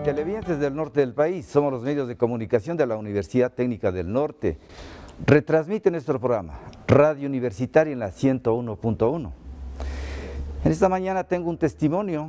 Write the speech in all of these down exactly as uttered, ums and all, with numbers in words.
Televidentes del norte del país, somos los medios de comunicación de la Universidad Técnica del Norte. Retransmite nuestro programa, Radio Universitaria en la ciento uno punto uno. En esta mañana tengo un testimonio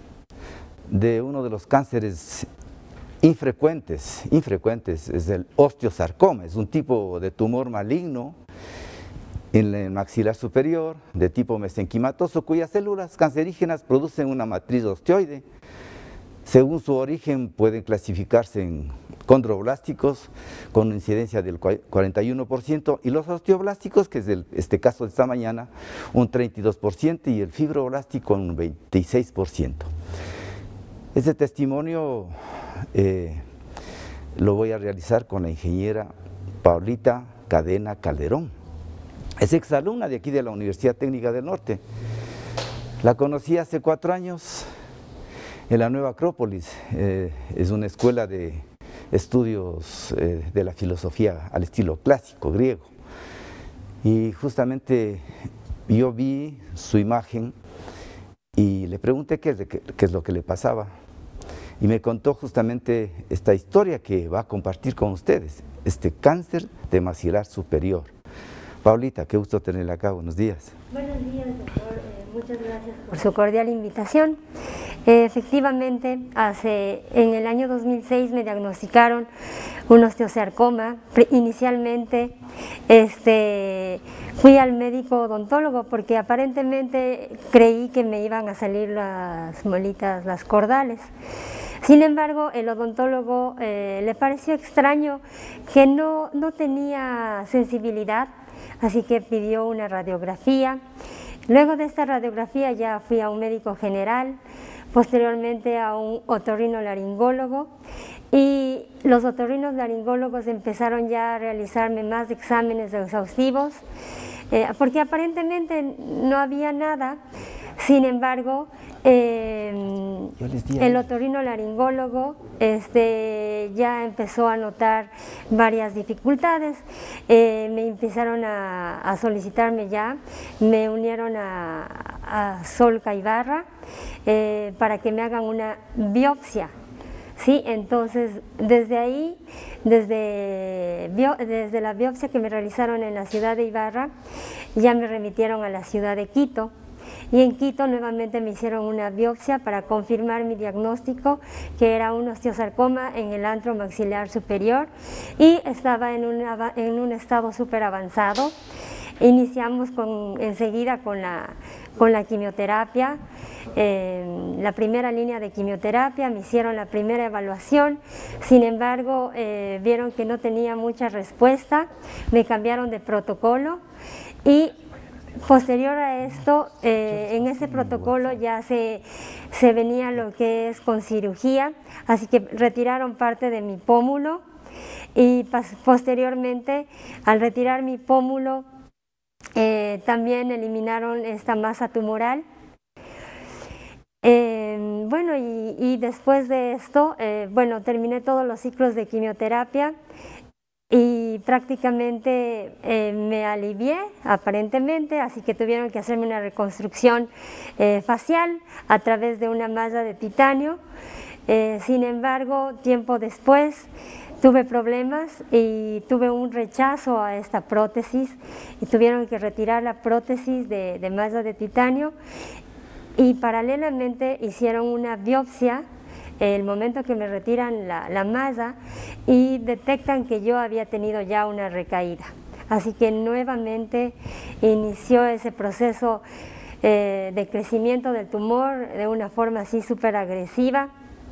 de uno de los cánceres infrecuentes, infrecuentes, es el osteosarcoma, es un tipo de tumor maligno en el maxilar superior, de tipo mesenquimatoso, cuyas células cancerígenas producen una matriz osteoide. Según su origen pueden clasificarse en condroblásticos con una incidencia del cuarenta y uno por ciento y los osteoblásticos, que es el, este caso de esta mañana, un treinta y dos por ciento y el fibroblástico un veintiséis por ciento. Este testimonio eh, lo voy a realizar con la ingeniera Paulita Cadena Calderón. Es exalumna de aquí de la Universidad Técnica del Norte. La conocí hace cuatro años en la Nueva Acrópolis, eh, es una escuela de estudios eh, de la filosofía al estilo clásico, griego. Y justamente yo vi su imagen y le pregunté qué es, de qué, qué es lo que le pasaba. Y me contó justamente esta historia que va a compartir con ustedes, este cáncer de maxilar superior. Paulita, qué gusto tenerla acá, buenos días. Buenos días, doctor, eh, muchas gracias por su cordial invitación. Eh, efectivamente, hace, en el año dos mil seis me diagnosticaron un osteosarcoma. Inicialmente este, fui al médico odontólogo porque aparentemente creí que me iban a salir las molitas, las cordales. Sin embargo, el odontólogo eh, le pareció extraño que no, no tenía sensibilidad, así que pidió una radiografía. Luego de esta radiografía ya fui a un médico general, posteriormente a un otorrinolaringólogo, y los otorrinolaringólogos empezaron ya a realizarme más exámenes exhaustivos, eh, porque aparentemente no había nada. Sin embargo, eh, el otorrinolaringólogo este, ya empezó a notar varias dificultades, eh, me empezaron a, a solicitarme ya, me unieron a, a Solca Ibarra eh, para que me hagan una biopsia. Sí, entonces desde ahí, desde, bio, desde la biopsia que me realizaron en la ciudad de Ibarra, ya me remitieron a la ciudad de Quito. Y en Quito nuevamente me hicieron una biopsia para confirmar mi diagnóstico, que era un osteosarcoma en el antro maxilar superior y estaba en, una, en un estado súper avanzado. Iniciamos con, enseguida con la, con la quimioterapia, eh, la primera línea de quimioterapia, me hicieron la primera evaluación. Sin embargo, eh, vieron que no tenía mucha respuesta, me cambiaron de protocolo y posterior a esto, eh, en ese protocolo ya se, se venía lo que es con cirugía, así que retiraron parte de mi pómulo y posteriormente, al retirar mi pómulo, eh, también eliminaron esta masa tumoral. Eh, bueno, y, y después de esto, eh, bueno, terminé todos los ciclos de quimioterapia y prácticamente eh, me alivié aparentemente, así que tuvieron que hacerme una reconstrucción eh, facial a través de una malla de titanio. Eh, sin embargo, tiempo después tuve problemas y tuve un rechazo a esta prótesis y tuvieron que retirar la prótesis de, de malla de titanio y paralelamente hicieron una biopsia el momento que me retiran la, la malla y detectan que yo había tenido ya una recaída. Así que nuevamente inició ese proceso eh, de crecimiento del tumor de una forma así súper agresiva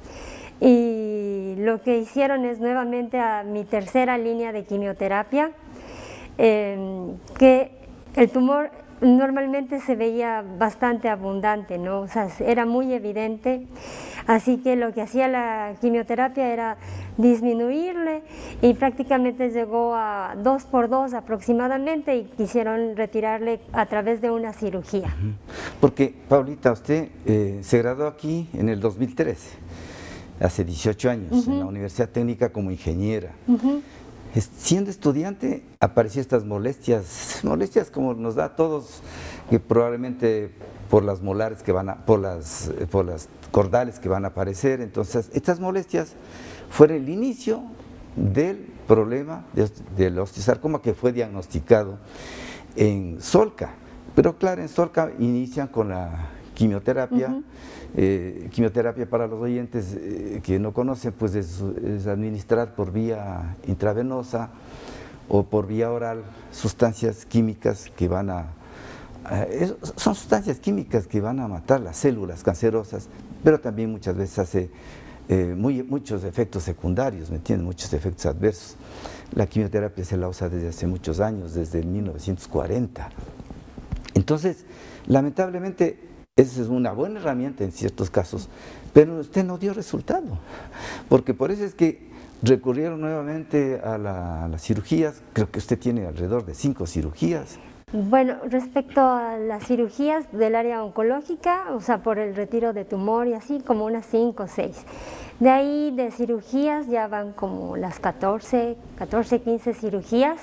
y lo que hicieron es nuevamente a mi tercera línea de quimioterapia, eh, que el tumor normalmente se veía bastante abundante, ¿no? O sea, era muy evidente, así que lo que hacía la quimioterapia era disminuirle y prácticamente llegó a dos por dos aproximadamente y quisieron retirarle a través de una cirugía. Porque, Paulita, usted eh, se graduó aquí en el dos mil trece, hace dieciocho años, uh-huh. en la Universidad Técnica como ingeniera. Uh-huh. Siendo estudiante aparecían estas molestias, molestias como nos da a todos, que probablemente por las molares que van a, por las, por las cordales que van a aparecer. Entonces, estas molestias fueron el inicio del problema de, del osteosarcoma que fue diagnosticado en Solca. Pero claro, en Solca inician con la quimioterapia. Uh-huh. eh, quimioterapia, para los oyentes eh, que no conocen, pues es, es administrar por vía intravenosa o por vía oral sustancias químicas que van a, eh, son sustancias químicas que van a matar las células cancerosas, pero también muchas veces hace eh, muy, muchos efectos secundarios, ¿me entienden? Muchos efectos adversos. La quimioterapia se la usa desde hace muchos años, desde mil novecientos cuarenta. Entonces, lamentablemente, esa es una buena herramienta en ciertos casos, pero usted no dio resultado, porque por eso es que recurrieron nuevamente a, la, a las cirugías. Creo que usted tiene alrededor de cinco cirugías. Bueno, respecto a las cirugías del área oncológica, o sea, por el retiro de tumor y así, como unas cinco o seis. De ahí de cirugías ya van como las catorce, quince cirugías.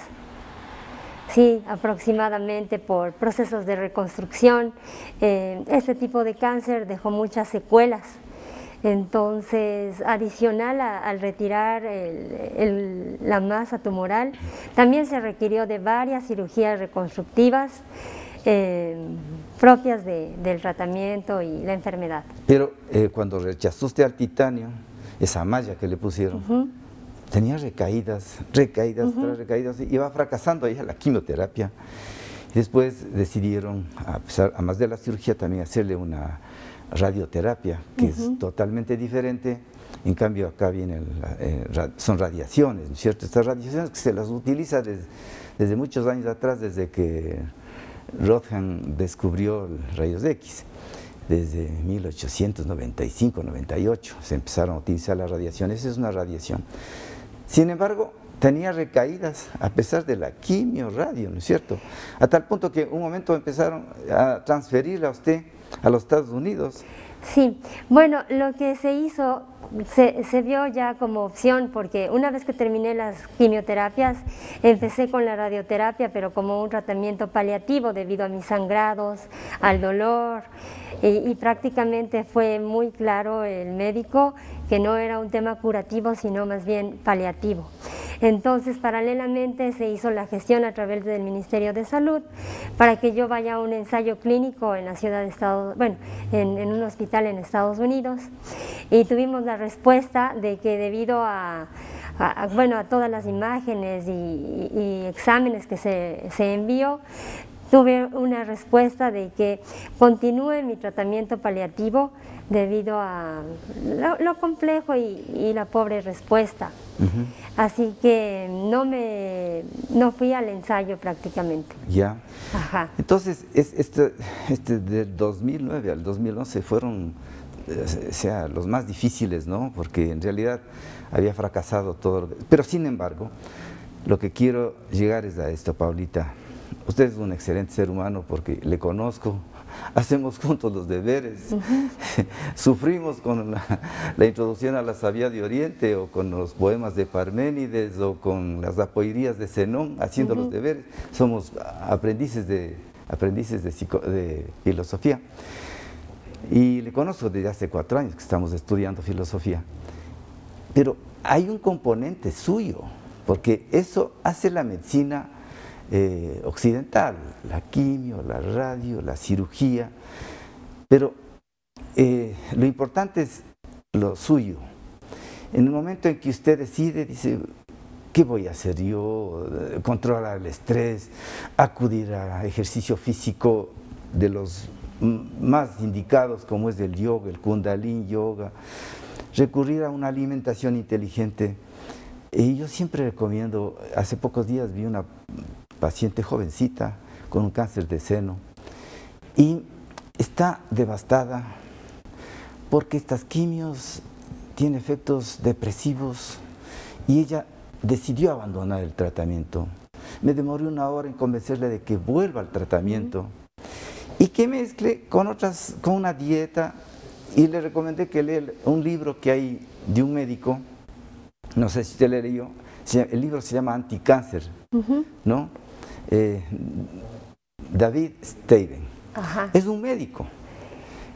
Sí, aproximadamente, por procesos de reconstrucción. Eh, este tipo de cáncer dejó muchas secuelas. Entonces, adicional a, al retirar el, el, la masa tumoral, también se requirió de varias cirugías reconstructivas eh, propias de, del tratamiento y la enfermedad. Pero eh, cuando rechazó usted al titanio, esa malla que le pusieron, uh-huh. tenía recaídas, recaídas, uh-huh. tras recaídas, iba fracasando ahí a la quimioterapia. Y después decidieron, a pesar, además de la cirugía, también hacerle una radioterapia, que uh-huh. es totalmente diferente. En cambio, acá viene el, eh, son radiaciones, ¿no es cierto? Estas radiaciones que se las utiliza desde, desde muchos años atrás, desde que Roentgen descubrió los rayos X. Desde mil ochocientos noventa y cinco, noventa y ocho se empezaron a utilizar las radiaciones. Esa es una radiación. Sin embargo, tenía recaídas a pesar de la quimio, radio, ¿no es cierto? A tal punto que un momento empezaron a transferirla a usted a los Estados Unidos. Sí, bueno, lo que se hizo, se, se vio ya como opción, porque una vez que terminé las quimioterapias, empecé con la radioterapia, pero como un tratamiento paliativo debido a mis sangrados, al dolor, y, y prácticamente fue muy claro el médico que no era un tema curativo, sino más bien paliativo. Entonces, paralelamente se hizo la gestión a través del Ministerio de Salud para que yo vaya a un ensayo clínico en la ciudad de Estados, bueno, en, en un hospital en Estados Unidos, y tuvimos la respuesta de que debido a, a, a bueno, a todas las imágenes y, y, y exámenes que se, se envió, tuve una respuesta de que continúe mi tratamiento paliativo debido a lo, lo complejo y, y la pobre respuesta. Uh-huh. Así que no me no fui al ensayo prácticamente. Ya. Ajá. Entonces, es, este, este del dos mil nueve al dos mil once fueron eh, sea, los más difíciles, ¿no? Porque en realidad había fracasado todo. Pero sin embargo, lo que quiero llegar es a esto, Paulita. Usted es un excelente ser humano porque le conozco, hacemos juntos los deberes, uh-huh. sufrimos con la, la introducción a la Sabía de Oriente, o con los poemas de Parménides, o con las apoirías de Zenón, haciendo uh-huh. los deberes. Somos aprendices de, aprendices de, psico, de filosofía. Y le conozco desde hace cuatro años que estamos estudiando filosofía. Pero hay un componente suyo, porque eso hace la medicina Eh, occidental, la quimio, la radio, la cirugía, pero eh, lo importante es lo suyo. En el momento en que usted decide, dice, ¿qué voy a hacer yo? Controlar el estrés, acudir a ejercicio físico de los más indicados, como es el yoga, el Kundalini yoga, recurrir a una alimentación inteligente. Y yo siempre recomiendo, hace pocos días vi una paciente jovencita con un cáncer de seno y está devastada porque estas quimios tienen efectos depresivos y ella decidió abandonar el tratamiento. Me demoré una hora en convencerle de que vuelva al tratamiento uh-huh. y que mezcle con otras, con una dieta, y le recomendé que lea un libro que hay de un médico, no sé si usted le leyó, el libro se llama Anticáncer, uh-huh. ¿no? Eh, David Steven. Ajá. Es un médico,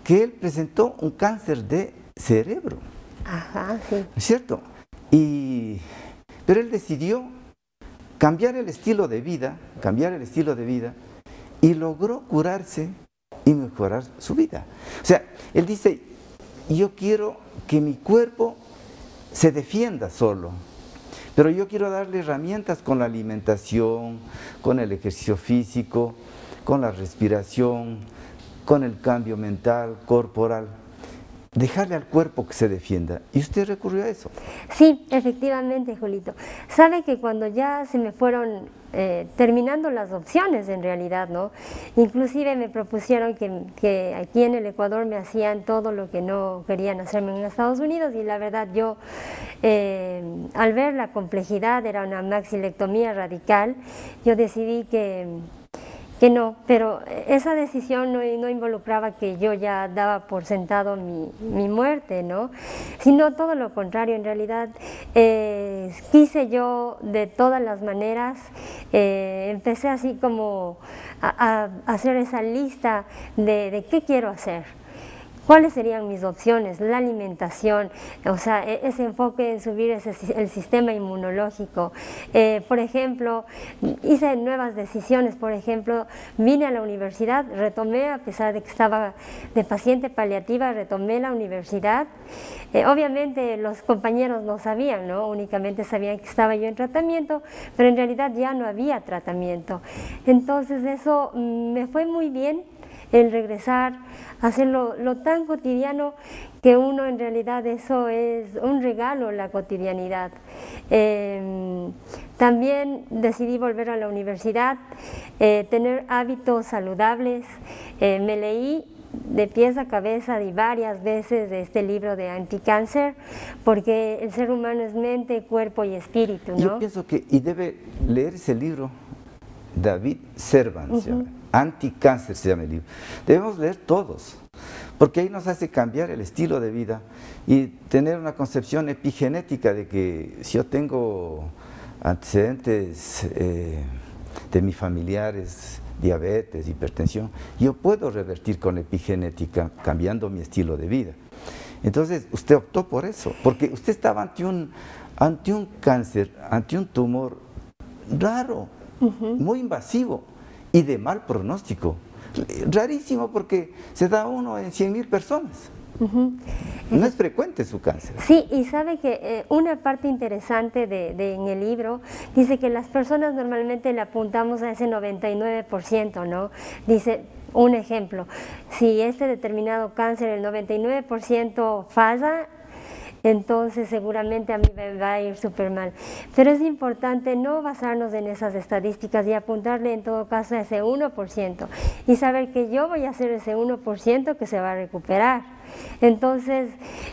que él presentó un cáncer de cerebro. Ajá, sí. ¿Es cierto? Y, pero él decidió cambiar el estilo de vida, cambiar el estilo de vida, y logró curarse y mejorar su vida. O sea, él dice, yo quiero que mi cuerpo se defienda solo, pero yo quiero darle herramientas con la alimentación, con el ejercicio físico, con la respiración, con el cambio mental, corporal, dejarle al cuerpo que se defienda. ¿Y usted recurrió a eso? Sí, efectivamente, Julito. Sabe que cuando ya se me fueron eh, terminando las opciones en realidad, ¿no? Inclusive me propusieron que, que aquí en el Ecuador me hacían todo lo que no querían hacerme en Estados Unidos, y la verdad yo, eh, al ver la complejidad, era una maxilectomía radical, yo decidí que... que no, pero esa decisión no, no involucraba que yo ya daba por sentado mi, mi muerte, ¿no? Sino todo lo contrario. En realidad eh, quise yo de todas las maneras, eh, empecé así como a, a hacer esa lista de, de qué quiero hacer. ¿Cuáles serían mis opciones? La alimentación, o sea, ese enfoque en subir ese, el sistema inmunológico. Eh, por ejemplo, hice nuevas decisiones. Por ejemplo, vine a la universidad, retomé, a pesar de que estaba de paciente paliativa, retomé la universidad. Eh, obviamente los compañeros no sabían, ¿no? Únicamente sabían que estaba yo en tratamiento, pero en realidad ya no había tratamiento. Entonces eso mm, me fue muy bien, el regresar, hacerlo lo tan cotidiano que uno en realidad eso es un regalo, la cotidianidad. Eh, también decidí volver a la universidad, eh, tener hábitos saludables. Eh, me leí de pies a cabeza y varias veces de este libro de Anticáncer, porque el ser humano es mente, cuerpo y espíritu, ¿no? Yo pienso que, y debe leer ese libro, David Servan, uh-huh. se llama, Anticáncer se llama el libro. Debemos leer todos, porque ahí nos hace cambiar el estilo de vida y tener una concepción epigenética de que si yo tengo antecedentes eh, de mis familiares, diabetes, hipertensión, yo puedo revertir con epigenética cambiando mi estilo de vida. Entonces usted optó por eso, porque usted estaba ante un, ante un cáncer, ante un tumor raro, uh-huh. muy invasivo y de mal pronóstico. Rarísimo, porque se da uno en cien mil personas. Uh-huh. No es frecuente su cáncer. Sí, y sabe que eh, una parte interesante de, de, en el libro dice que las personas normalmente le apuntamos a ese noventa y nueve por ciento, ¿no? Dice, un ejemplo, si este determinado cáncer, el noventa y nueve por ciento falla, entonces seguramente a mí me va a ir súper mal. Pero es importante no basarnos en esas estadísticas y apuntarle en todo caso a ese uno por ciento y saber que yo voy a ser ese uno por ciento que se va a recuperar. Entonces,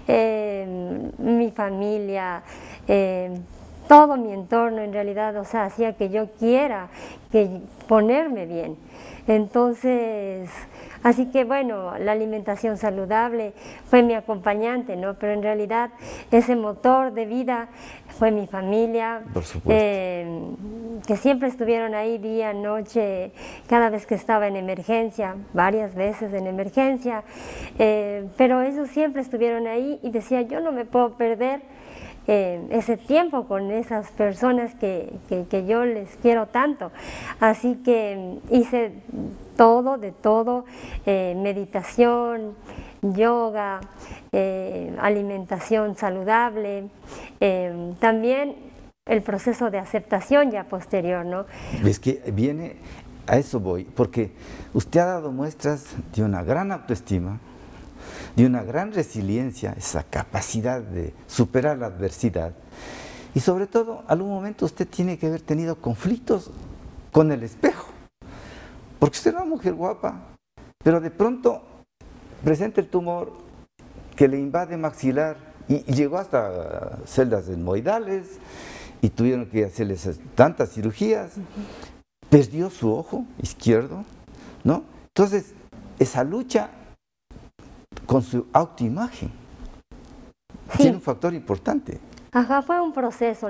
eh, mi familia, eh, todo mi entorno en realidad, o sea, hacía que yo quiera que ponerme bien. Entonces, así que bueno, la alimentación saludable fue mi acompañante, ¿no? Pero en realidad ese motor de vida fue mi familia, por supuesto. Eh, que siempre estuvieron ahí día, noche, cada vez que estaba en emergencia, varias veces en emergencia, eh, pero ellos siempre estuvieron ahí y decía, yo no me puedo perder Eh, ese tiempo con esas personas que, que, que yo les quiero tanto. Así que hice todo, de todo, eh, meditación, yoga, eh, alimentación saludable, eh, también el proceso de aceptación ya posterior, ¿no? Es que viene, a eso voy, porque usted ha dado muestras de una gran autoestima, de una gran resiliencia, esa capacidad de superar la adversidad, y sobre todo, algún momento usted tiene que haber tenido conflictos con el espejo, porque usted era una mujer guapa, pero de pronto presenta el tumor que le invade maxilar y, y llegó hasta celdas etmoidales y tuvieron que hacerle tantas cirugías, perdió su ojo izquierdo, ¿no? Entonces, esa lucha con su autoimagen, sí, tiene un factor importante. Ajá, fue un proceso, ¿no?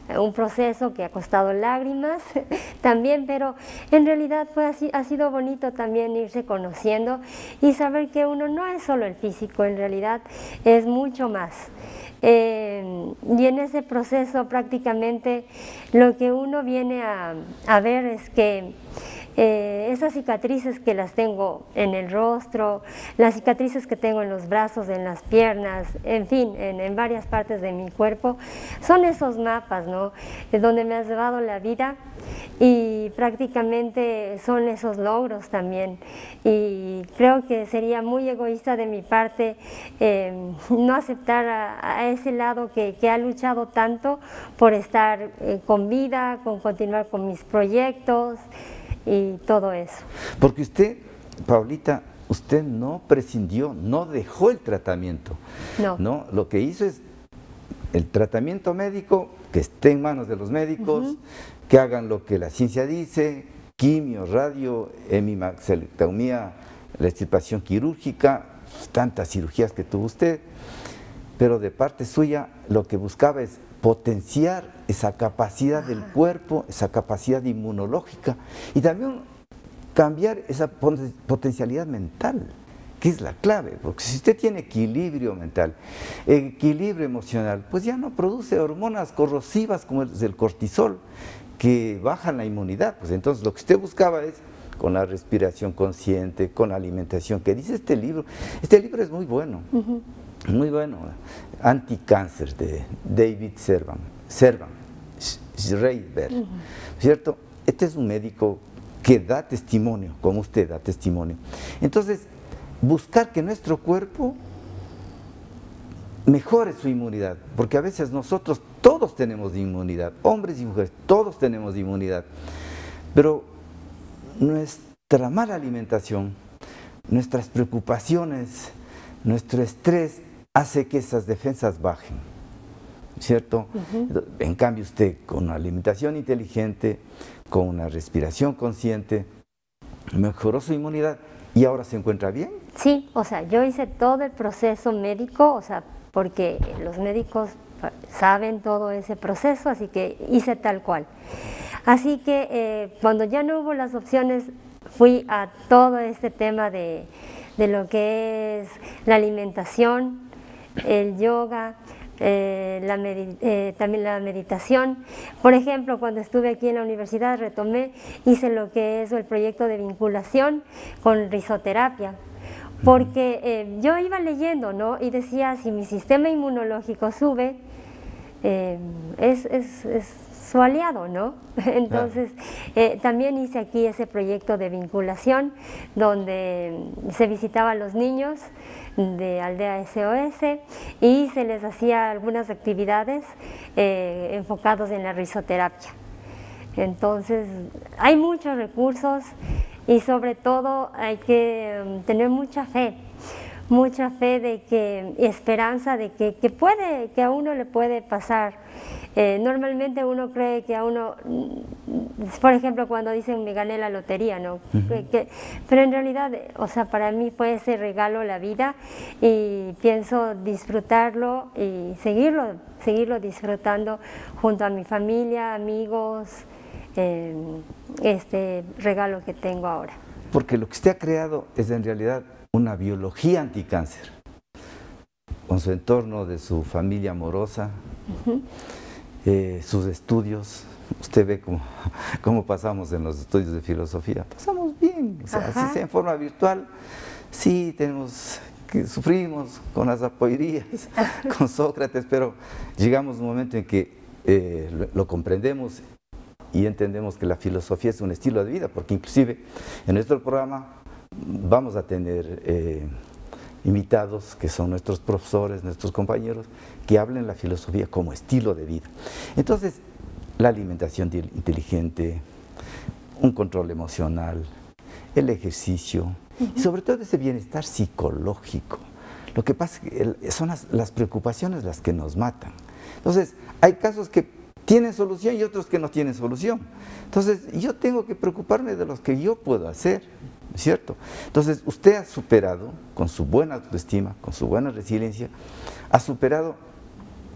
un proceso que ha costado lágrimas también, pero en realidad pues, ha sido bonito también irse conociendo y saber que uno no es solo el físico, en realidad es mucho más. Eh, y en ese proceso prácticamente lo que uno viene a, a ver es que Eh, esas cicatrices que las tengo en el rostro, las cicatrices que tengo en los brazos, en las piernas, en fin, en, en varias partes de mi cuerpo, son esos mapas, ¿no? Donde me has llevado la vida y prácticamente son esos logros también. Y creo que sería muy egoísta de mi parte eh, no aceptar a, a ese lado que, que ha luchado tanto por estar eh, con vida, con continuar con mis proyectos y todo eso. Porque usted, Paulita, usted no prescindió, no dejó el tratamiento. No. ¿no? Lo que hizo es el tratamiento médico, que esté en manos de los médicos, uh-huh. que hagan lo que la ciencia dice, quimio, radio, hemimaxilectomía, la extirpación quirúrgica, tantas cirugías que tuvo usted, pero de parte suya lo que buscaba es potenciar esa capacidad del cuerpo, esa capacidad inmunológica y también cambiar esa potencialidad mental, que es la clave, porque si usted tiene equilibrio mental, equilibrio emocional, pues ya no produce hormonas corrosivas como el, el cortisol, que bajan la inmunidad. Pues entonces lo que usted buscaba es con la respiración consciente, con la alimentación, que dice este libro. Este libro es muy bueno. Uh-huh. Muy bueno, Anticáncer de David Servan, Servan Schreiber, uh-huh. ¿cierto? Este es un médico que da testimonio, como usted da testimonio. Entonces, buscar que nuestro cuerpo mejore su inmunidad, porque a veces nosotros todos tenemos inmunidad, hombres y mujeres, todos tenemos inmunidad, pero nuestra mala alimentación, nuestras preocupaciones, nuestro estrés hace que esas defensas bajen, ¿cierto? Uh-huh. En cambio usted con una alimentación inteligente, con una respiración consciente, mejoró su inmunidad y ahora se encuentra bien. Sí, o sea, yo hice todo el proceso médico, o sea, porque los médicos saben todo ese proceso, así que hice tal cual. Así que eh, cuando ya no hubo las opciones, fui a todo este tema de, de lo que es la alimentación, el yoga, eh, la eh, también la meditación. Por ejemplo, cuando estuve aquí en la universidad retomé, hice lo que es el proyecto de vinculación con risoterapia, porque eh, yo iba leyendo, ¿no? Y decía, si mi sistema inmunológico sube, eh, es, es, es su aliado, ¿no? Entonces, eh, también hice aquí ese proyecto de vinculación, donde se visitaba a los niños de Aldea S O S y se les hacía algunas actividades eh, enfocados en la risoterapia. Entonces, hay muchos recursos y sobre todo hay que um, tener mucha fe, mucha fe de que, y esperanza de que, que, puede, que a uno le puede pasar. Eh, normalmente uno cree que a uno, por ejemplo, cuando dicen me gané la lotería, ¿no? Uh-huh. que, que, pero en realidad, o sea, para mí fue ese regalo la vida y pienso disfrutarlo y seguirlo, seguirlo disfrutando junto a mi familia, amigos, eh, este regalo que tengo ahora. Porque lo que usted ha creado es en realidad una biología anticáncer, con su entorno de su familia amorosa, uh-huh. eh, sus estudios. Usted ve cómo, cómo pasamos en los estudios de filosofía, pasamos bien, o sea, así sea en forma virtual, sí tenemos que sufrimos con las apoirías, con Sócrates, pero llegamos a un momento en que eh, lo, lo comprendemos y entendemos que la filosofía es un estilo de vida, porque inclusive en nuestro programa vamos a tener eh, invitados que son nuestros profesores, nuestros compañeros, que hablen la filosofía como estilo de vida. Entonces, la alimentación inteligente, un control emocional, el ejercicio, uh-huh. y sobre todo ese bienestar psicológico. Lo que pasa es que son las, las preocupaciones las que nos matan. Entonces, hay casos que tienen solución y otros que no tienen solución. Entonces, yo tengo que preocuparme de los que yo puedo hacer, ¿cierto? Entonces, usted ha superado, con su buena autoestima, con su buena resiliencia, ha superado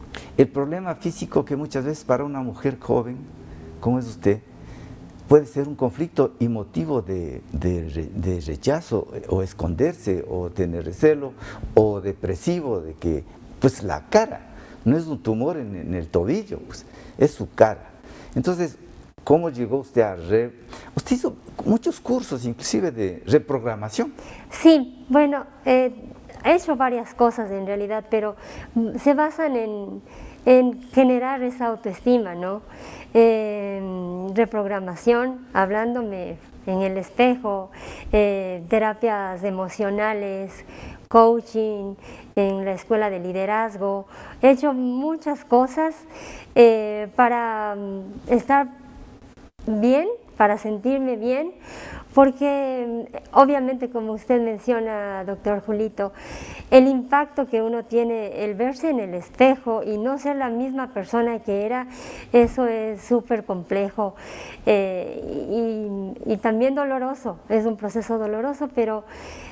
El problema físico que muchas veces para una mujer joven, como es usted, puede ser un conflicto y motivo de, de, de rechazo, o esconderse, o tener recelo, o depresivo, de que, pues la cara, no es un tumor en, en el tobillo, pues, es su cara. Entonces, ¿cómo llegó usted a re... Usted hizo muchos cursos, inclusive de reprogramación. Sí, bueno, eh, he hecho varias cosas en realidad, pero se basan en, en generar esa autoestima, ¿no? Eh, reprogramación, hablándome en el espejo, eh, terapias emocionales, coaching, en la escuela de liderazgo. He hecho muchas cosas eh, para estar bien, para sentirme bien, porque obviamente, como usted menciona, doctor Julito, el impacto que uno tiene, el verse en el espejo y no ser la misma persona que era, eso es súper complejo eh, y, y también doloroso, es un proceso doloroso, pero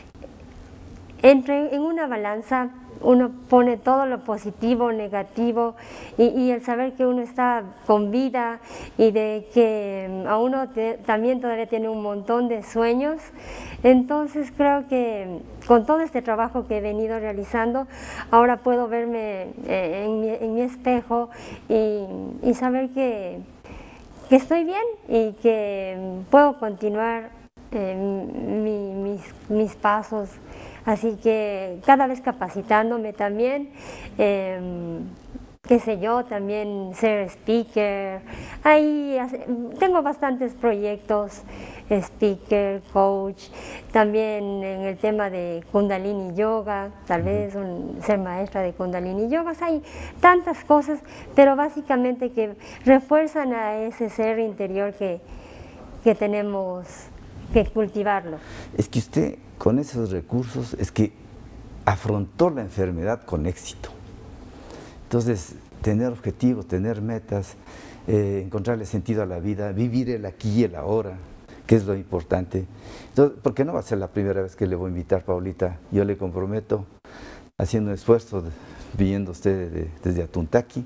entre en una balanza uno pone todo lo positivo, negativo y, y el saber que uno está con vida y de que a uno te, también todavía tiene un montón de sueños. Entonces creo que con todo este trabajo que he venido realizando, ahora puedo verme eh, en, mi, en mi espejo y, y saber que, que estoy bien y que puedo continuar eh, mi, mis, mis pasos. Así que cada vez capacitándome también, eh, qué sé yo, también ser speaker. Ahí tengo bastantes proyectos, speaker, coach, también en el tema de Kundalini Yoga, tal vez un, ser maestra de Kundalini Yoga. Hay tantas cosas, pero básicamente que refuerzan a ese ser interior que, que tenemos que cultivarlo. Es que usted, con esos recursos, es que afrontó la enfermedad con éxito. Entonces, tener objetivos, tener metas, eh, encontrarle sentido a la vida, vivir el aquí y el ahora, que es lo importante. Entonces, porque no va a ser la primera vez que le voy a invitar, Paulita. Yo le comprometo, haciendo un esfuerzo, de, viniendo usted de, desde Atuntaqui,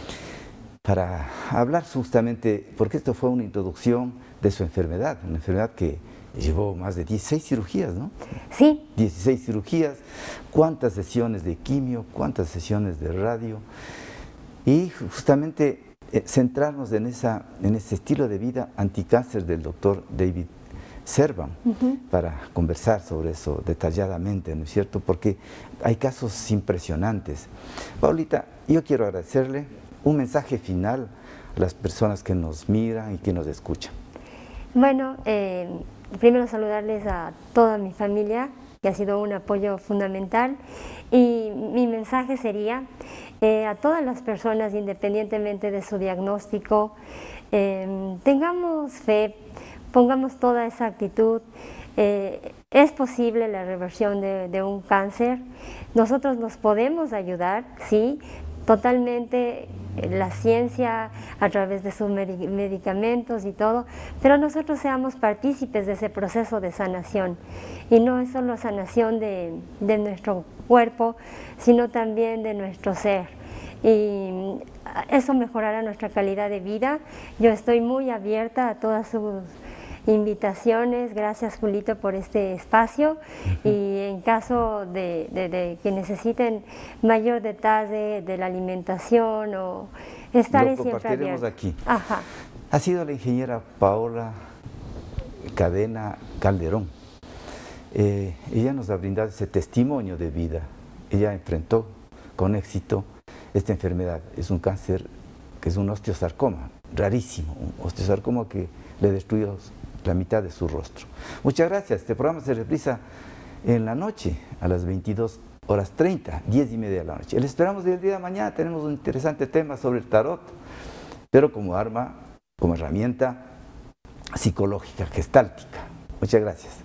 para hablar justamente, porque esto fue una introducción de su enfermedad, una enfermedad que llevó más de dieciséis cirugías, ¿no? Sí. dieciséis cirugías, cuántas sesiones de quimio, cuántas sesiones de radio, y justamente eh, centrarnos en, esa, en ese estilo de vida anticáncer del doctor David Servan, uh-huh. para conversar sobre eso detalladamente, ¿no es cierto? Porque hay casos impresionantes. Paulita, yo quiero agradecerle un mensaje final a las personas que nos miran y que nos escuchan. Bueno, eh, primero saludarles a toda mi familia, que ha sido un apoyo fundamental, y mi mensaje sería eh, a todas las personas, independientemente de su diagnóstico, eh, tengamos fe, pongamos toda esa actitud. Eh, es posible la reversión de, de un cáncer, nosotros nos podemos ayudar, sí, totalmente. La ciencia a través de sus medicamentos y todo, pero nosotros seamos partícipes de ese proceso de sanación, y no es solo sanación de, de nuestro cuerpo, sino también de nuestro ser, y eso mejorará nuestra calidad de vida. Yo estoy muy abierta a todas sus invitaciones. Gracias, Julito, por este espacio, uh-huh. y en caso de, de, de que necesiten mayor detalle de la alimentación, o estaré siempre abierta. Aquí. Ajá. Ha sido la ingeniera Paola Cadena Calderón. Eh, ella nos ha brindado ese testimonio de vida. Ella enfrentó con éxito esta enfermedad. Es un cáncer que es un osteosarcoma, rarísimo, un osteosarcoma que le destruyó la mitad de su rostro. Muchas gracias. Este programa se reprisa en la noche a las veintidós horas treinta, diez y media de la noche. Les esperamos el día de mañana. Tenemos un interesante tema sobre el tarot, pero como arma, como herramienta psicológica, gestáltica. Muchas gracias.